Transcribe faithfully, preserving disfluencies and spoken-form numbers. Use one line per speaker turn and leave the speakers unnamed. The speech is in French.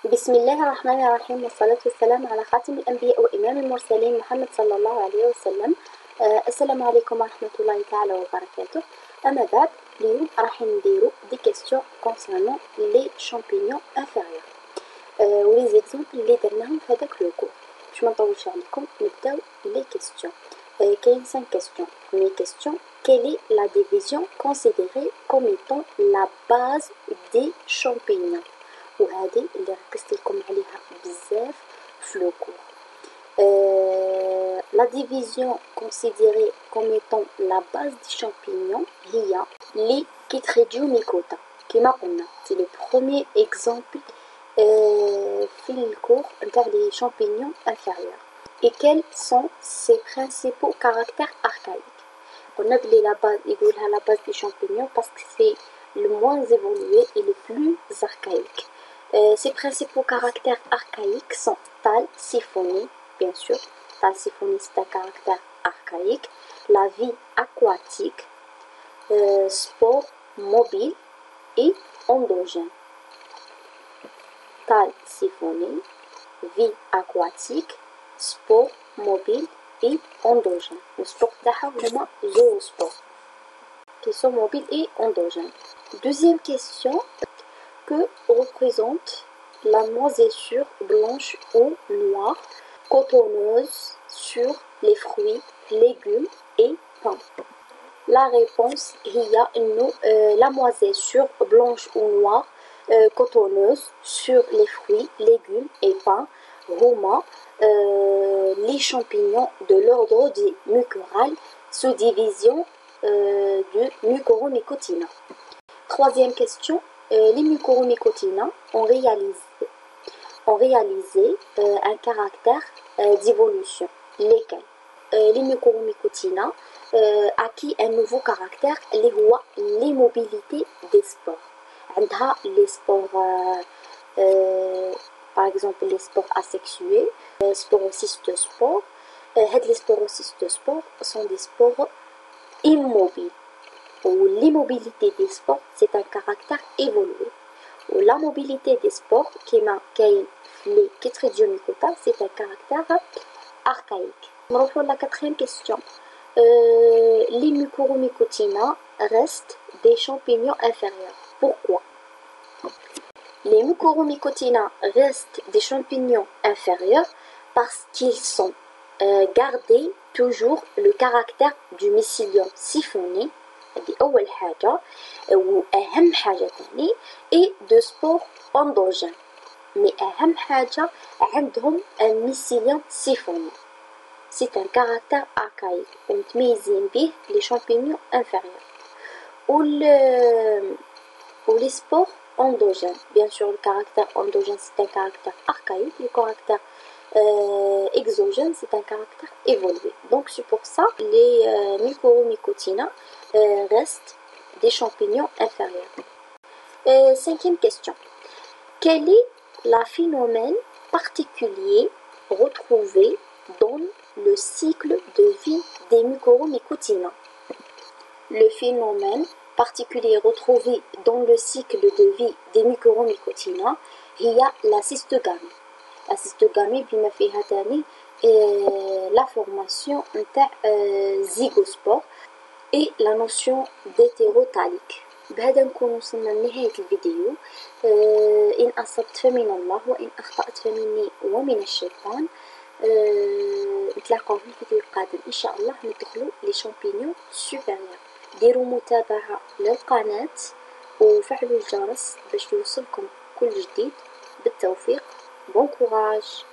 بسم الله الرحمن الرحيم، والصلاة والسلام على خاتم الأنبياء وإمام المرسلين محمد صلى الله عليه وسلم. آه السلام عليكم ورحمة الله تعالى وبركاته. أما بعد، اليوم راح نديرو دي كيستيون كونسيرنون لي شامبينيون انفيريور آه ولي زيكزومبل اللي درناهم في هذاك لو كور. باش ما نطولش عليكم نبداو لي كيستيون. آه كاين خمس كيستيون. مي كيستيون: quelle est la division considérée comme étant la base des champignons؟ وهذه اللي ركزت لكم عليها بزاف في لو كور. Euh, la division considérée comme étant la base des champignons هي les Chytridiomycota. كما قلنا c'est le premier exemple euh, في الكور نتاع les champignons inférieurs. Et quels sont ses principaux caractères archaïques؟ قلنا بلي la base يقولها la base des champignons parce que c'est le moins évolué et le plus archaïque. Euh, ses principaux caractères archaïques sont Tal, Siphonie, bien sûr. Tal, Siphonie, c'est un caractère archaïque. La vie aquatique, euh, sport mobile et endogène. Tal, Siphonie, vie aquatique, sport mobile et endogène. Le sport d'Ahawama, zoosport, qui sont mobiles et endogènes. Deuxième question. Que représente la moisissure blanche ou noire cotonneuse sur les fruits, légumes et pains? La réponse هي إنه euh, la moisissure blanche ou noire euh, cotonneuse sur les fruits, légumes et pains هما euh, les champignons de l'ordre des mucorales sous division euh, de Mucoromycotina. Troisième question. Euh, les Mucoromycotina ont réalisé, ont réalisé euh, un caractère euh, d'évolution. Lesquels? euh, Les Mucoromycotina euh, acquis un nouveau caractère, l'immobilité des spores. عندها les spores, euh, euh, par exemple les spores asexués, euh, sporocystostores. Euh, les sporocystostores sont des spores immobiles. Ou l'immobilité des spores, c'est un caractère évolué. Ou la mobilité des spores, qui est les Chytridiomycota, c'est un caractère archaïque. On retrouve la quatrième question. Euh, les Mucoromycotina restent des champignons inférieurs. Pourquoi? Les Mucoromycotina restent des champignons inférieurs parce qu'ils sont euh, gardés toujours le caractère du mycélium siphoné. هذه أول حاجة وأهم حاجة ثاني et de spores endogènes. mais أهم حاجة عندهم الميسيليوم سيفوني. c'est un caractère archaïque ومتميزين به les champignons inférieurs. وال ou les spores endogènes. bien sûr le caractère endogène c'est un caractère archaïque. le caractère Euh, exogène, c'est un caractère évolué. Donc c'est pour ça les euh, Mucoromycotina euh, restent des champignons inférieurs. Euh, cinquième question. Quel est le phénomène particulier retrouvé dans le cycle de vie des Mucoromycotina? Le phénomène particulier retrouvé dans le cycle de vie des Mucoromycotina هي la cystogamie. La cystogamie بما فيها تاني la formation نتاع زيغوسبور et la notion d'hétérotalique. بهذا نكون وصلنا لنهاية الفيديو. إن أصبت فمن الله وإن أخطأت فمني ومن الشيطان. نتلاقاو في الفيديو القادم إن شاء الله. ندخلو لي شامبينيون سوبيريور. ديروا متابعة للقناة وفعلوا الجرس باش يوصلكم كل جديد. بالتوفيق. Bon courage!